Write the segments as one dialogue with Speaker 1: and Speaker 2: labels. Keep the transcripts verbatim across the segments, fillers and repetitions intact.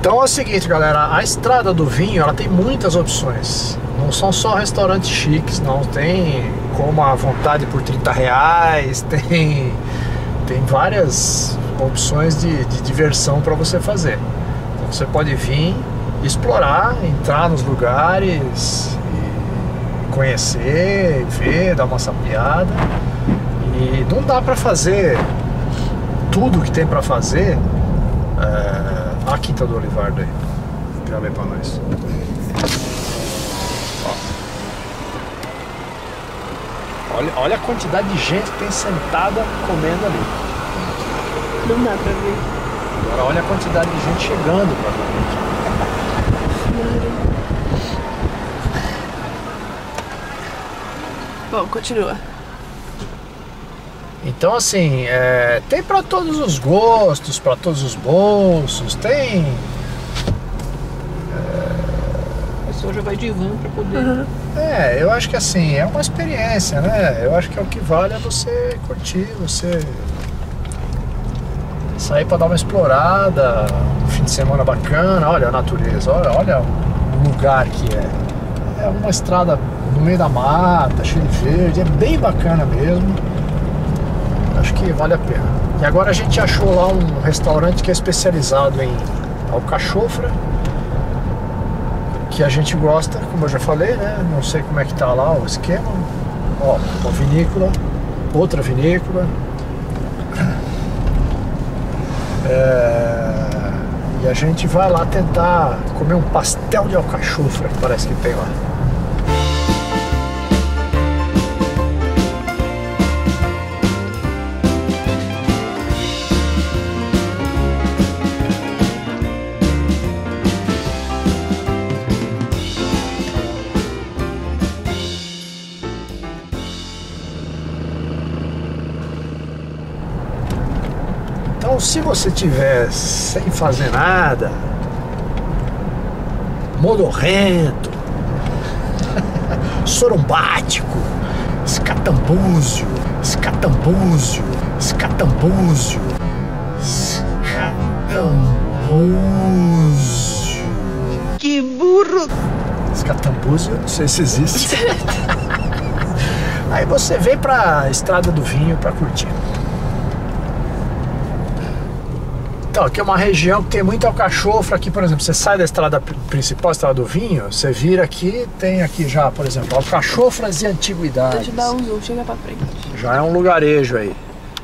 Speaker 1: Então é o seguinte, galera, a Estrada do Vinho, ela tem muitas opções. Não são só restaurantes chiques, não. Tem como à vontade por trinta reais, tem, tem várias opções de, de diversão para você fazer. Então você pode vir, explorar, entrar nos lugares, e conhecer, ver, dar uma sapiada. E não dá para fazer tudo que tem para fazer. É, a Quinta do Olivardo aí, já vem para nós. Olha, olha a quantidade de gente que tem sentada comendo ali.
Speaker 2: Não dá pra ver.
Speaker 1: Agora olha a quantidade de gente chegando pra comer.
Speaker 2: Bom, continua.
Speaker 1: Então assim, é, tem pra todos os gostos, pra todos os bolsos, tem...
Speaker 2: A pessoa já vai de van pra poder... Uhum.
Speaker 1: É, eu acho que assim, é uma experiência, né? Eu acho que é o que vale é você curtir, você sair pra dar uma explorada, um fim de semana bacana, olha a natureza, olha, olha o lugar que é. É uma estrada no meio da mata, cheio de verde, é bem bacana mesmo. Acho que vale a pena. E agora a gente achou lá um restaurante que é especializado em alcachofra, que a gente gosta, como eu já falei, né? Não sei como é que tá lá o esquema. Ó, uma vinícola, outra vinícola. É... E a gente vai lá tentar comer um pastel de alcachofra, que parece que tem lá. Então, se você tiver sem fazer nada, modorrento, sorumbático, escatambúzio, escatambúzio, escatambúzio, escatambúzio.
Speaker 2: Que burro!
Speaker 1: Escatambúzio, não sei se existe. Aí você vem pra Estrada do Vinho pra curtir. Então, aqui é uma região que tem muita alcachofra. Aqui, por exemplo, você sai da estrada principal, a Estrada do Vinho, você vira aqui, tem aqui já, por exemplo, alcachofras e antiguidades.
Speaker 2: Deixa eu dar um zoom, chega pra frente.
Speaker 1: Já é um lugarejo aí.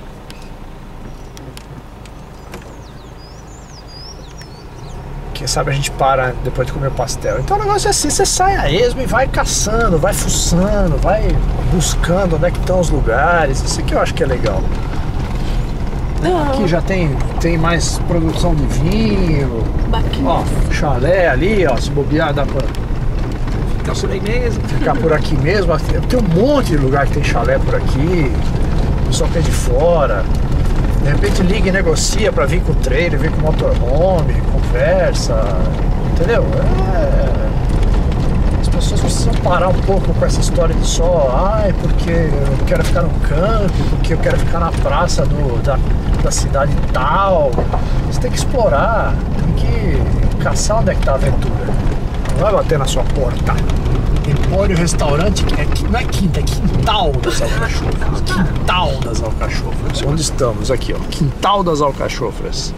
Speaker 1: Quem sabe a gente para depois de comer o pastel. Então o negócio é assim, você sai a esmo e vai caçando, vai fuçando, vai buscando onde é que estão os lugares. Isso aqui eu acho que é legal.
Speaker 2: Não.
Speaker 1: Aqui já tem, tem mais produção de vinho.
Speaker 2: Bacana.
Speaker 1: Ó, chalé ali, ó, se bobear dá pra
Speaker 2: Ficar por aí mesmo.
Speaker 1: ficar por aqui mesmo. Tem um monte de lugar que tem chalé por aqui. O pessoal que é de fora. De repente liga e negocia pra vir com o trailer, vir com o motorhome, conversa. Entendeu? É... As pessoas precisam parar um pouco com essa história de só, ai, porque eu quero ficar no campo, porque eu quero ficar na praça do, da, da cidade tal. Você tem que explorar, tem que caçar onde é que tá a aventura. Não vai bater na sua porta. Empório Restaurante, é, não é quinta, é quintal das alcachofras. Quintal das alcachofras. Onde estamos? Aqui, ó. Quintal das alcachofras.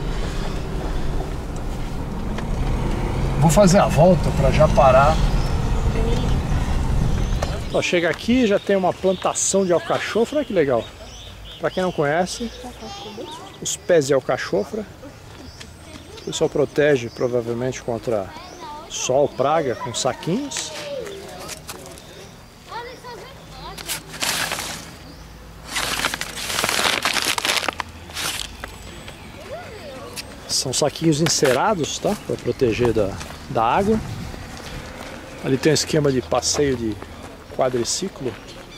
Speaker 1: Vou fazer a volta para já parar. Ó, chega aqui, já tem uma plantação de alcachofra, olha que legal. Para quem não conhece, os pés de alcachofra. O pessoal protege provavelmente contra sol, praga, com saquinhos. São saquinhos encerados, tá? Para proteger da, da água. Ali tem um esquema de passeio de quadriciclo.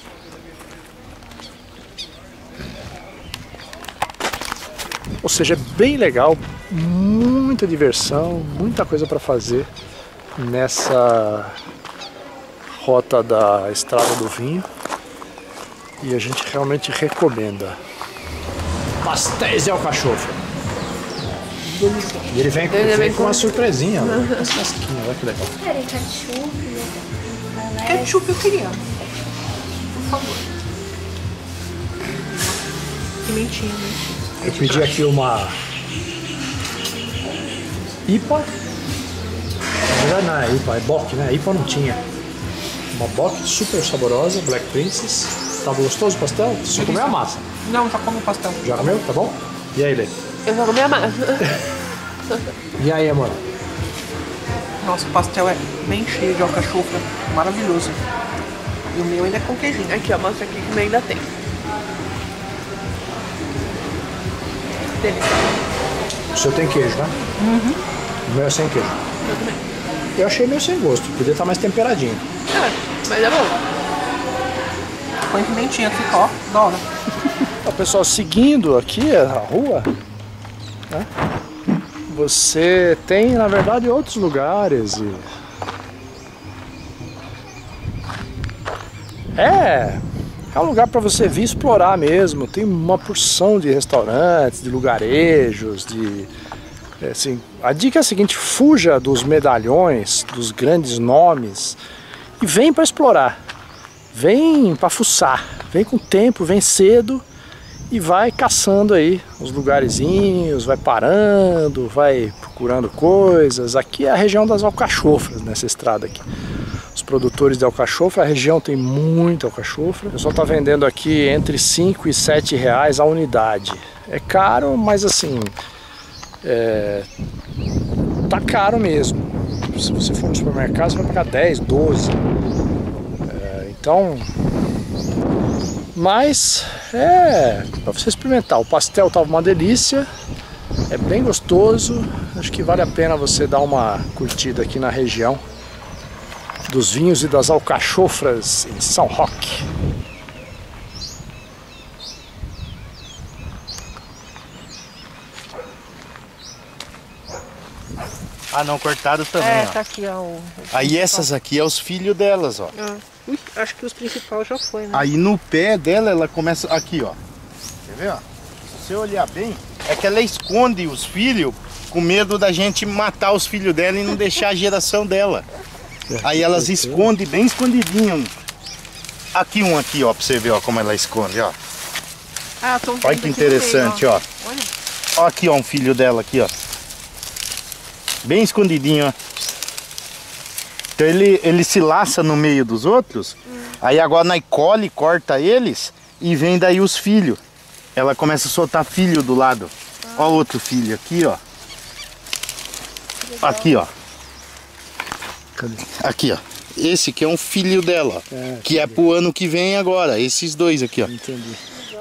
Speaker 1: Ou seja, é bem legal, muita diversão, muita coisa para fazer nessa rota da Estrada do Vinho. E a gente realmente recomenda. Pastéis de alcachofra.
Speaker 2: delícia.
Speaker 1: E ele vem,
Speaker 2: Ele
Speaker 1: vem
Speaker 2: vem
Speaker 1: com
Speaker 2: com-
Speaker 1: uma surpresinha, né? Com as casquinhas, olha que legal.
Speaker 3: Peraí, ketchup, né?
Speaker 2: Ketchup eu queria. Por favor. Pimentinha, né?
Speaker 1: Eu pedi aqui uma I P A. Na verdade não é I P A, é Bock, né? I P A não tinha. Uma Bock super saborosa, Black Princess. Tava gostoso o pastel? Você só comeu a massa.
Speaker 2: Não, já come o pastel.
Speaker 1: Já comeu? Tá bom? E aí, Lê?
Speaker 2: Eu já comi a massa.
Speaker 1: E aí, amor?
Speaker 2: Nossa, o pastel é bem cheio de alcachofra. Maravilhoso. E o meu ainda é com queijinho. Aqui, ó. Mostra aqui que o meu ainda tem. Delícia.
Speaker 1: O seu tem queijo, né?
Speaker 2: Uhum.
Speaker 1: O meu é sem queijo.
Speaker 2: Eu também.
Speaker 1: Eu achei meio sem gosto, podia estar mais temperadinho.
Speaker 2: É, mas é bom. Põe pimentinha, fica, ó, da hora.
Speaker 1: O pessoal seguindo aqui a rua, né? Você tem, na verdade, outros lugares. E... É, é um lugar para você vir explorar mesmo. Tem uma porção de restaurantes, de lugarejos, de... Assim, a dica é a seguinte: fuja dos medalhões, dos grandes nomes e vem para explorar. Vem para fuçar, vem com tempo, vem cedo e vai caçando aí os lugarzinhos, vai parando, vai procurando coisas. Aqui é a região das alcachofras, nessa estrada aqui. Os produtores de alcachofra, a região tem muita alcachofra. O pessoal está vendendo aqui entre cinco e sete reais a unidade. É caro, mas assim, é... tá caro mesmo. Se você for no supermercado, você vai pagar dez, doze. Então, mas é para você experimentar. O pastel tava uma delícia, é bem gostoso. Acho que vale a pena você dar uma curtida aqui na região dos vinhos e das alcachofras em São Roque.
Speaker 4: Ah, não, cortado também,
Speaker 2: É,
Speaker 4: ó.
Speaker 2: tá aqui, ó. O...
Speaker 4: Aí essas aqui é os filhos delas, ó.
Speaker 2: Ah. Ui, acho que os principais já foi, né?
Speaker 4: Aí no pé dela, ela começa aqui, ó. Quer ver, ó? Se você olhar bem, é que ela esconde os filhos com medo da gente matar os filhos dela e não deixar a geração dela. Aí elas escondem bem escondidinho. Aqui um aqui, ó, pra você ver, ó, como ela esconde, ó.
Speaker 2: Ah, tô
Speaker 4: Olha que interessante, ó.
Speaker 2: Olha.
Speaker 4: Ó aqui, ó, um filho dela aqui, ó. Bem escondidinho, ó. Então ele, ele se laça no meio dos outros. Hum. Aí agora nós colhe, corta eles e vem daí os filhos. Ela começa a soltar filho do lado. Ah. Ó outro filho aqui, ó. Aqui, ó.
Speaker 1: Cadê?
Speaker 4: Aqui, ó. Esse aqui é um filho dela, ó. É, que é pro ano que vem agora. Esses dois aqui, ó.
Speaker 1: Entendi.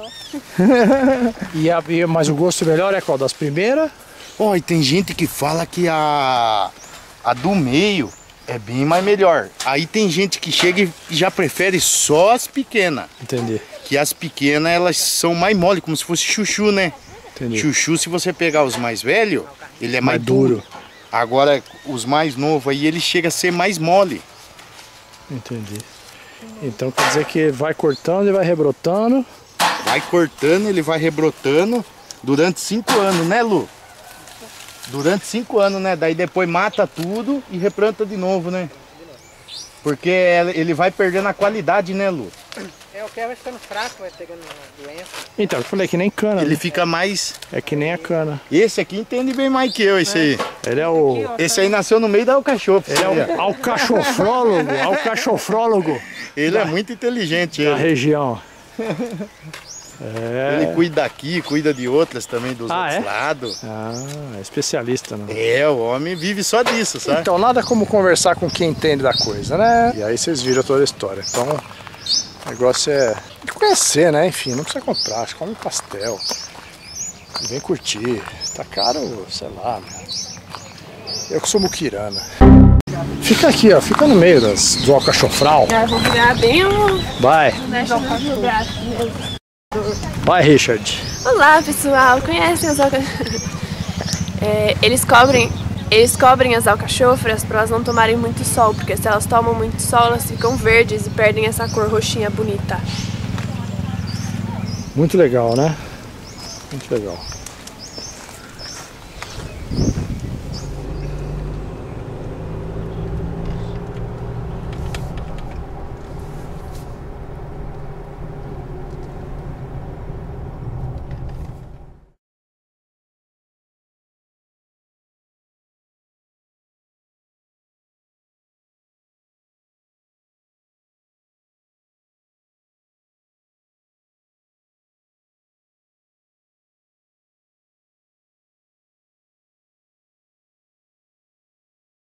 Speaker 1: e a, e, mas o gosto melhor é qual? Das primeiras?
Speaker 4: Ó, e tem gente que fala que a, a do meio é bem mais melhor. Aí tem gente que chega e já prefere só as pequenas.
Speaker 1: Entendi.
Speaker 4: Que as pequenas, elas são mais mole, como se fosse chuchu, né?
Speaker 1: Entendi.
Speaker 4: Chuchu, se você pegar os mais velhos, ele é mais,
Speaker 1: Mais duro.
Speaker 4: duro. Agora, os mais novos aí, ele chega a ser mais mole.
Speaker 1: Entendi. Então quer dizer que vai cortando e vai rebrotando.
Speaker 4: Vai cortando, ele vai rebrotando durante cinco anos, né, Lu? Durante cinco anos, né? Daí depois mata tudo e replanta de novo, né? Porque ele vai perdendo a qualidade, né, Lu?
Speaker 2: É, o que vai ficando fraco, vai pegando doença.
Speaker 1: Então, eu falei que nem cana.
Speaker 4: Ele
Speaker 1: né?
Speaker 4: fica mais...
Speaker 1: É que nem a cana.
Speaker 4: Esse aqui entende bem mais que eu, esse aí.
Speaker 1: Ele é o...
Speaker 4: Esse aí nasceu no meio da alcachofra.
Speaker 1: Ele é o alcachofrólogo. Alcachofrólogo
Speaker 4: Ele é muito inteligente,
Speaker 1: da
Speaker 4: ele.
Speaker 1: região. É.
Speaker 4: Ele cuida daqui, cuida de outras também, dos
Speaker 1: Ah,
Speaker 4: outros
Speaker 1: é?
Speaker 4: lados.
Speaker 1: Ah, é especialista, né?
Speaker 4: É, o homem vive só disso, sabe?
Speaker 1: Então, nada como conversar com quem entende da coisa, né? E aí vocês viram toda a história. Então, o negócio é de conhecer, né? Enfim, não precisa comprar, acho que come um pastel. E vem curtir. Tá caro, sei lá, né? Eu que sou muquirana. Fica aqui, ó. Fica no meio das, do alcachofral.
Speaker 2: É, vou virar bem o...
Speaker 1: Vai.
Speaker 3: Deixa no braço mesmo.
Speaker 1: Vai, Richard.
Speaker 5: Olá, pessoal. Conhecem as alcachofras? É, eles cobrem, eles cobrem as alcachofras para elas não tomarem muito sol, porque se elas tomam muito sol, elas ficam verdes e perdem essa cor roxinha bonita.
Speaker 1: Muito legal, né? Muito legal.